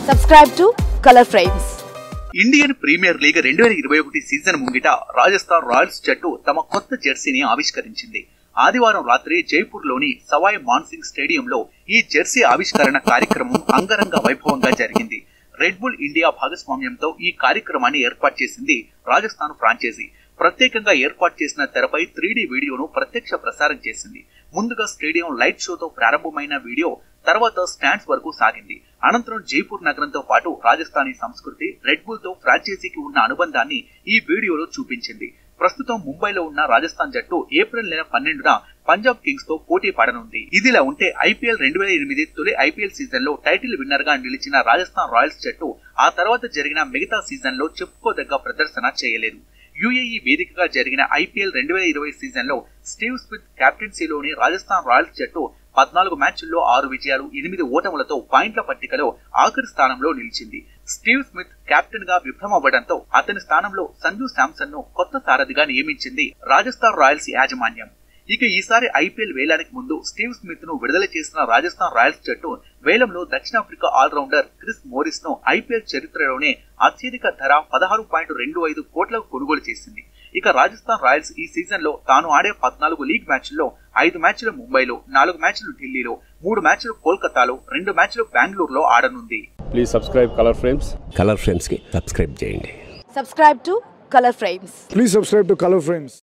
Subscribe to Color Frames. Indian Premier League 2021 season ముంగిట Rajasthan Royals జట్టు తమ కొత్త జెర్సీని ఆవిష్కరించింది. ఆదివారం రాత్రి జైపూర్లోని సవాయ్ మాన్సింగ్ స్టేడియంలో ఈ జెర్సీ ఆవిష్కరణ కార్యక్రమం అంగరంగ వైభవంగా జరిగింది. రెడ్ బుల్ ఇండియా భాగస్వామ్యంతో ఈ కార్యక్రమాన్ని ఏర్పాటు చేసింది రాజస్థాన్ ఫ్రాంచైజీ. ప్రత్యేకంగా ఏర్పాటు చేసిన తెరపై 3D వీడియోను ప్రత్యక్ష ప్రసారం చేసింది. ముందుగా స్టేడియం లైట్ షోతో ప్రారంభమైన వీడియో తర్వాత స్టాండ్స్ వరకు సాగింది. అనంతరం జైపూర్ నగరంతో పాటు రాజస్థానీ సంస్కృతి, రెడ్ బుల్ తో ఫ్రాంచైజీకి ఉన్న అనుబంధాన్ని ఈ వీడియోలో చూపించింది. ప్రస్తుతం ముంబైలో ఉన్న రాజస్థాన్ జట్టు ఏప్రిల్ నెల 12న పంజాబ్ కింగ్స్ తో పోటీ పడనుంది. ఇదిలా ఉంటే ఐపీఎల్ 2008 తొలి ఐపీఎల్ సీజన్ లో టైటిల్ విన్నర్ గా నిలిచిన రాజస్థాన్ రాయల్స్ జట్టు ఆ తర్వాత జరిగిన మిగతా సీజన్ లో చెప్పుకోదగ్గ ప్రదర్శన చేయలేదు. యుఏఈ వేదికగా జరిగిన ఐపీఎల్ 2020 సీజన్ లో స్టీవ్ స్మిత్ కెప్టెన్సీలోని రాజస్థాన్ రాయల్స్ జట్టు 14 మ్యాచ్ల్లో 6 విజయాలు 8 ఓటములతో పాయింట్ల పట్టికలో ఆఖరి స్థానంలో నిలిచింది. స్టీవ్ స్మిత్ కెప్టెన్ గా విఫలమవ్వడంతో అతని స్థానంలో సంజు శాంసన్ ను కొత్త సారథిగా నియమించింది రాజస్థాన్ రాయల్స్ యాజమాన్యం. ఇక ఈసారి ఐపీఎల్ వేలానికి ముందు స్టీవ్ స్మిత్ ను విడుదల చేసిన రాజస్థాన్ రాయల్స్ జట్టు వేలంలో దక్షిణాఫ్రికా ఆల్రౌండర్ క్రిస్ మోరిస్ ను ఐపీఎల్ చరిత్రలోనే అత్యధిక ధర 16.25 కోట్లకు కొనుగోలు చేసింది. ఇక రాజస్థాన్ రాయల్స్ ఈ సీజన్ లో తాను ఆడే 14 లీగ్ మ్యాచ్ల్లో 5 మ్యాచ్లు ముంబైలో, 4 మ్యాచ్లు ఢిల్లీలో, 3 మ్యాచ్లు కోల్కతాలో, 2 మ్యాచ్లు బెంగళూరులో ఆడనుంది. Please subscribe Color Frames. Color Frames కి సబ్స్క్రైబ్ చేయండి. Subscribe to Color Frames. Please subscribe to Color Frames.